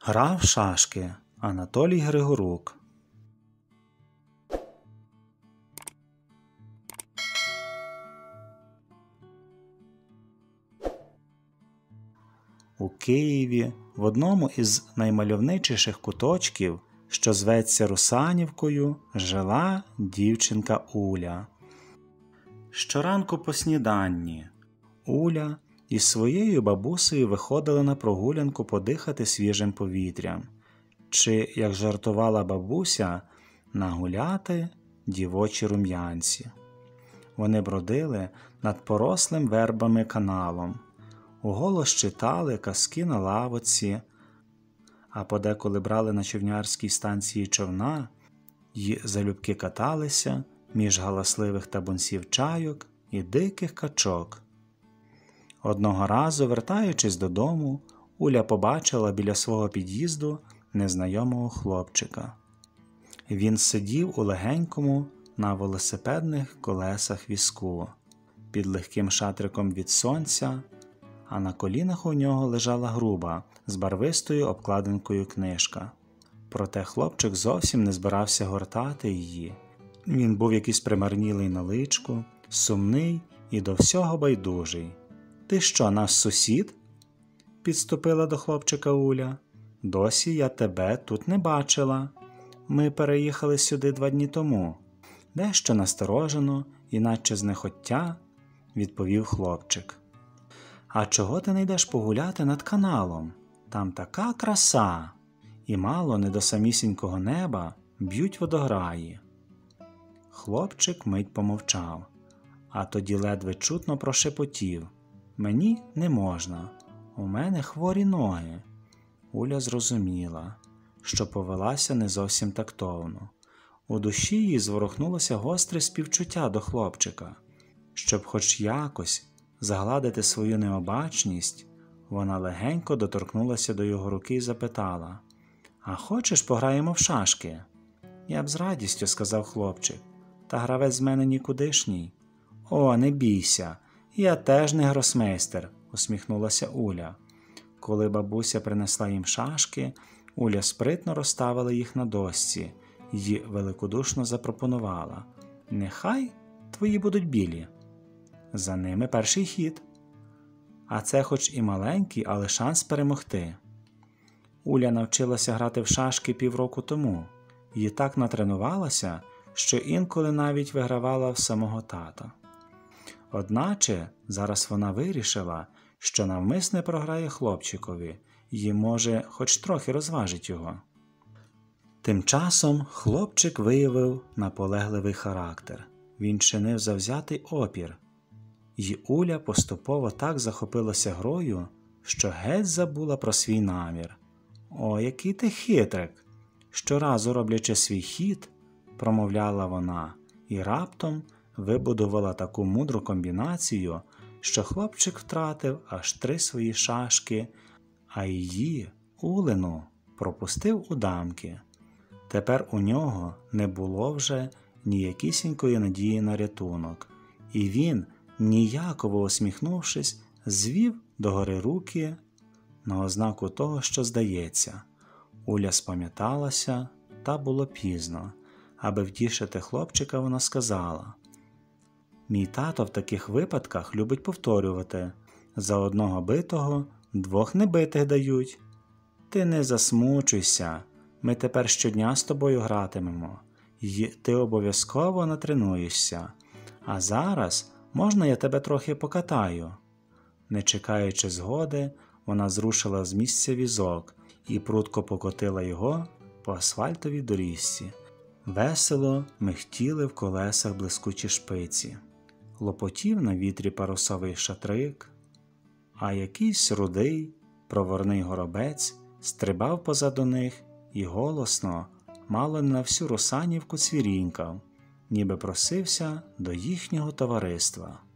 Грав в шашки Анатолій Григорук. У Києві, в одному із наймальовничіших куточків, що зветься Русанівкою, жила дівчинка Уля. Щоранку по сніданні Уля із своєю бабусею виходила на прогулянку подихати свіжим повітрям, чи, як жартувала бабуся, нагуляти дівочі рум'янці. Вони бродили над порослим вербами каналом, уголос читали казки на лавоці, а подеколи брали на човнярській станції човна й залюбки каталися між галасливих табунців чайок і диких качок. Одного разу, вертаючись додому, Уля побачила біля свого під'їзду незнайомого хлопчика. Він сидів у легенькому на велосипедних колесах візку, під легким шатриком від сонця, а на колінах у нього лежала груба з барвистою обкладинкою книжка. Проте хлопчик зовсім не збирався гортати її. Він був якийсь примарнілий на личку, сумний і до всього байдужий. «Ти що, наш сусід?» – підступила до хлопчика Уля. «Досі я тебе тут не бачила. Ми переїхали сюди 2 дні тому». Дещо насторожено, іначе знехоття, відповів хлопчик. «А чого ти не йдеш погуляти над каналом? Там така краса! І мало не до самісінького неба б'ють водограї». Хлопчик мить помовчав, а тоді ледве чутно прошепотів: «Мені не можна, у мене хворі ноги». Уля зрозуміла, що повелася не зовсім тактовно. У душі їй зворухнулося гостре співчуття до хлопчика. Щоб хоч якось загладити свою необачність, вона легенько доторкнулася до його руки і запитала: «А хочеш, пограємо в шашки?» «Я б з радістю», – сказав хлопчик, – «та гравець з мене нікудишній». «О, не бійся, я теж не гросмейстер», – усміхнулася Уля. Коли бабуся принесла їм шашки, Уля спритно розставила їх на дошці й великодушно запропонувала: «Нехай твої будуть білі. За ними перший хід. А це хоч і маленький, але шанс перемогти». Уля навчилася грати в шашки півроку тому і так натренувалася, що інколи навіть вигравала в самого тата. Одначе зараз вона вирішила, що навмисне програє хлопчикові і, може, хоч трохи розважить його. Тим часом хлопчик виявив наполегливий характер. Він чинив завзятий опір. І Уля поступово так захопилася грою, що геть забула про свій намір. «О, який ти хитрик!» Щоразу роблячи свій хід, промовляла вона, і раптом вибудувала таку мудру комбінацію, що хлопчик втратив аж 3 свої шашки, а її, Улину, пропустив у дамки. Тепер у нього не було вже ніякісінької надії на рятунок, і він, ніяково усміхнувшись, звів догори руки на ознаку того, що здається. Уля спам'яталася, та було пізно. Аби втішити хлопчика, вона сказала: «Мій тато в таких випадках любить повторювати: за 1 битого 2 небитих дають. Ти не засмучуйся, ми тепер щодня з тобою гратимемо, й ти обов'язково натренуєшся. А зараз можна я тебе трохи покатаю?» Не чекаючи згоди, вона зрушила з місця візок і прудко покотила його по асфальтовій доріжці. Весело михтіли в колесах блискучі шпиці. Лопотів на вітрі парусовий шатрик, а якийсь рудий, проворний горобець стрибав позаду них і голосно, мало не на всю Русанівку цвірінькав, ніби просився до їхнього товариства.